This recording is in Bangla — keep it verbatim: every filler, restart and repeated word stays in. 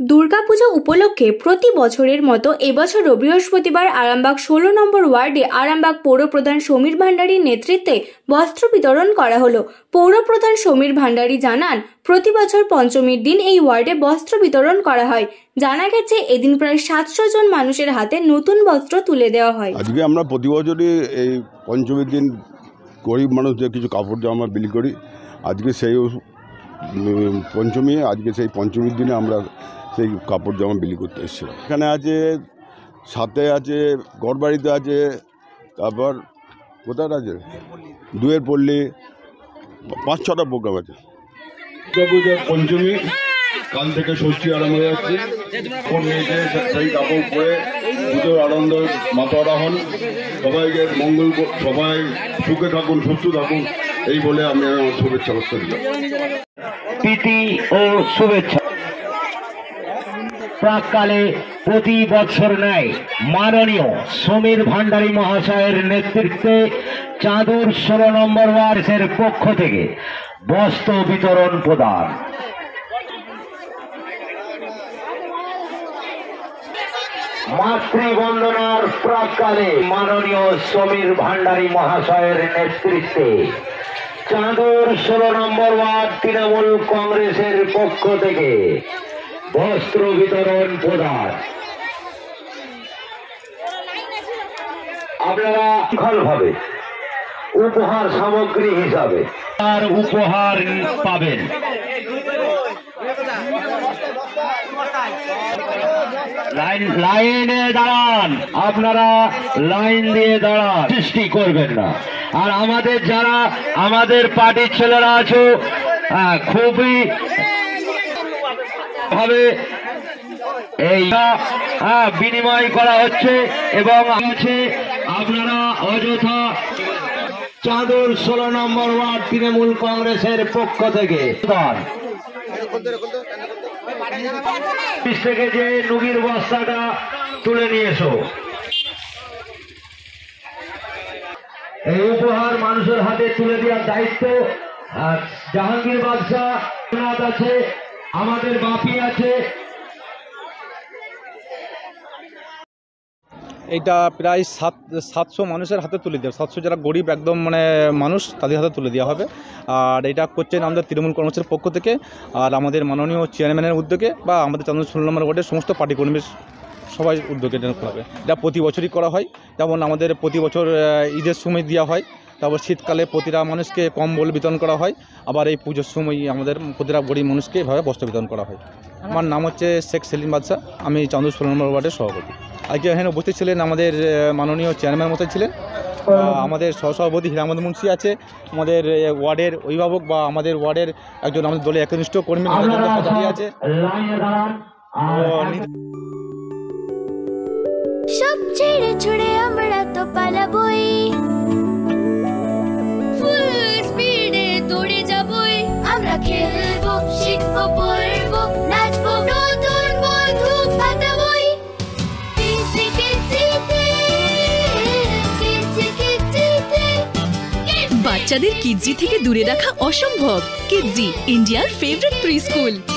দুর্গাপুজো উপলক্ষে প্রতি বছরের মতো এবছরও বৃহস্পতিবার আরামবাগ ষোলো নম্বর ওয়ার্ডে আরামবাগ পৌরপ্রধান সমীর ভান্ডারীর নেতৃত্বে বস্ত্র বিতরণ করা হলো। পৌরপ্রধান সমীর ভান্ডারী জানান, প্রতি বছর পঞ্চমীর দিন এই ওয়ার্ডে বস্ত্র বিতরণ করা হয়। জানা গেছে এদিন প্রায় সাতশো জন মানুষের হাতে নতুন বস্ত্র তুলে দেওয়া হয়। আজকে আমরা প্রতি বছরই এই পঞ্চমীর দিন গরিব মানুষদের কিছু কাপড় জামা বিলি করি। আজকে সেই পঞ্চমী, আজকে সেই পঞ্চমীর দিনে আমরা সেই কাপড় জামা বিলি করতে এসেছিলাম। এখানে আছে, সাথে আছে, গড়বাড়িতে আছে, তারপর কোথায় আছে, দুয়ের পল্লী, পাঁচ ছটা প্রোগ্রাম আছে। দুর্গাপূজার পঞ্চমী, কাল থেকে ষষ্ঠী আরম্ভ হয়ে যাচ্ছে। সেই কাপড় পরে পুজোর আনন্দ মাতোয়ারা হন। সবাইকে মঙ্গল, সবাই সুখে থাকুন, সুস্থ থাকুন, এই বলে আমি আমার শুভেচ্ছা ব্যক্ত দিলাম। প্রীতি ও শুভেচ্ছা। প্রাককালে প্রতি বছর ন্যায় মাননীয় সমীর ভান্ডারী মহাশয়ের নেতৃত্বে চাঁদুর ষোলো নম্বর ওয়ার্ডের পক্ষ থেকে বস্ত্র বিতরণ প্রদান। মাতৃবন্দনার প্রাককালে মাননীয় সমীর ভান্ডারী মহাশয়ের নেতৃত্বে চাঁদুর ষোলো নম্বর ওয়ার্ড তৃণমূল কংগ্রেসের পক্ষ থেকে বস্ত্র বিতরণ প্রদান। আপনারা ভাবে উপহার সামগ্রী হিসাবে আর উপহার পাবেন। লাইন লাইনে দাঁড়ান, আপনারা লাইন দিয়ে দাঁড়ান, সৃষ্টি করবেন না। আর আমাদের যারা আমাদের পার্টির ছেলেরা আছো, খুবই ভাবে এই বিনিময় করা হচ্ছে এবং আছে আপনারা অযথা চাঁদুর ষোলো নম্বর ওয়ার্ড তৃণমূল কংগ্রেসের পক্ষ থেকে থেকে যে নুগির বস্তাটা তুলে নিয়ে এসো। এই উপহার মানুষের হাতে তুলে দেওয়ার দায়িত্ব জাহাঙ্গীর বাদশা আছে, আমাদের বাপি আছে। এইটা প্রায় সাত সাতশো মানুষের হাতে তুলে দেওয়া, সাতশো যারা গরিব একদম মানে মানুষ, তাদের হাতে তুলে দেওয়া হবে। আর এটা করছেন আমাদের তৃণমূল কংগ্রেসের পক্ষ থেকে, আর আমাদের মাননীয় চেয়ারম্যানের উদ্যোগে বা আমাদের চাঁদুর ষোলো নম্বর ওয়ার্ডের সমস্ত পার্টি কর্মীর সবাই উদ্যোগে করা হবে। এটা প্রতি বছরই করা হয়। যেমন আমাদের প্রতি বছর ঈদের সময় দেওয়া হয়, তারপর শীতকালে প্রতিটা মানুষকে কম্বল বিতরণ করা হয়, আবার এই পুজোর সময় আমাদের প্রতিটা গরিব মানুষকে এভাবে বস্ত্র বিতরণ করা হয়। আমার নাম হচ্ছে শেখ সেলিম বাদশা, আমি চাঁদুর ষোলো নম্বর ওয়ার্ডের সভাপতি। আজকে এখানে উপস্থিত ছিলেন আমাদের মাননীয় চেয়ারম্যান মশাই ছিলেন, আমাদের সহসভাপতি হিরামদ মুন্সি আছে, আমাদের ওয়ার্ডের অভিভাবক বা আমাদের ওয়ার্ডের একজন আমাদের দলের একনিষ্ঠ কর্মী আছে। সব ছেড়ে ছুড়ে আমরা তো পালাবই, ফুল স্পিডে দৌড়ে যাবই, আমরা খেলবো, শিখবো, পড়বো, নাচবো, নতুন বন্ধু পাতাবই। বাচ্চাদের কিডজি থেকে দূরে রাখা অসম্ভব। কিডজি, ইন্ডিয়ার ফেভারিট প্রি স্কুল।